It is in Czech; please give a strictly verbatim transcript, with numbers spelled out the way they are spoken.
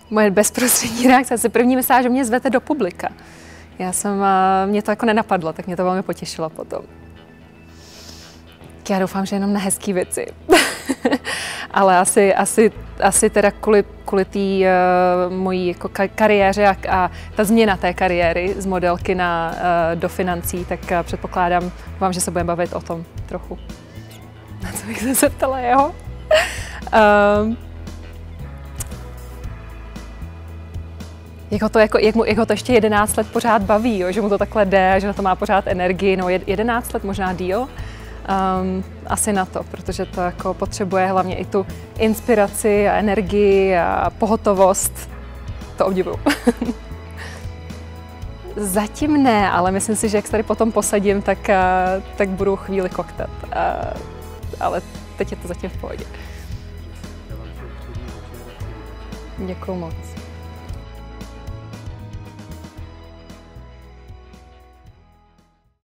Moje bezprostřední reakce, se první myslela, že mě zvete do publika. Já jsem, mě to jako nenapadlo, tak mě to velmi potěšilo potom. Já doufám, že jenom na hezký věci. Ale asi, asi, asi teda kvůli, kvůli té uh, mojí jako kariéře a, a ta změna té kariéry z modelky na, uh, do financí, tak uh, předpokládám, vám, že se budeme bavit o tom trochu. Na co bych se zeptala jeho? um, Jak ho, to jako, jak, mu, jak ho to ještě jedenáct let pořád baví, jo? Že mu to takhle jde, že na to má pořád energii, no jedenáct let, možná díl. Um, asi na to, protože to jako potřebuje hlavně i tu inspiraci a energii a pohotovost. To obdivuju. Zatím ne, ale myslím si, že jak se tady potom posadím, tak, uh, tak budu chvíli koktat. Uh, ale teď je to zatím v pohodě. Děkuju moc.